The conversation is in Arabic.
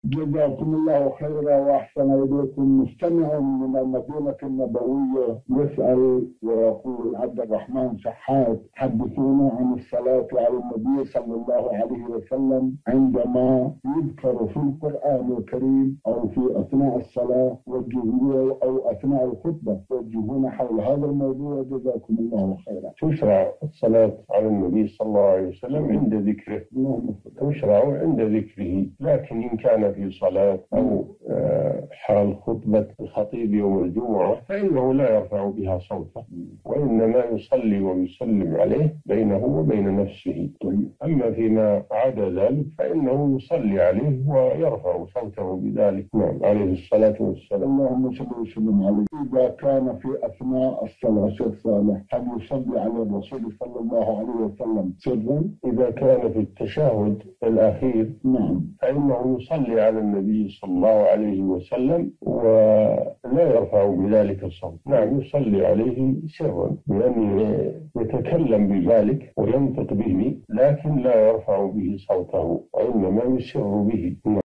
جزاكم الله خيرا وأحسن إليكم. مستمع من المدينة النبوية يسأل ويقول: عبد الرحمن شحات، حدثونا عن الصلاة على النبي صلى الله عليه وسلم عندما يذكر في القرآن الكريم أو في أثناء الصلاة أو أثناء الخطبة. توجهون حول هذا الموضوع جزاكم الله خيرا. تشرع الصلاة على النبي صلى الله عليه وسلم عند ذكره، تشرع عند ذكره، لكن إن كان في صلاة أو حال خطبة الخطيب يوم الجمعة فإنه لا يرفع بها صوته، وإنما يصلي ويسلم عليه بينه وبين نفسه. أما فيما عدا ذلك فإنه يصلي عليه ويرفع صوته بذلك. نعم، عليه الصلاة والسلام. اللهم صل وسلم عليه. إذا كان في أثناء الصلاة شيخ صالح، هل يصلي على الرسول صلى الله عليه وسلم سرا؟ إذا كان في التشهد الأخير نعم فإنه يصلي على النبي صلى الله عليه وسلم ولا يرفع بذلك الصوت. نعم، يصلي عليه سرا بأن يتكلم بذلك وينطق به، لكن لا يرفع به صوته وإنما يسر به.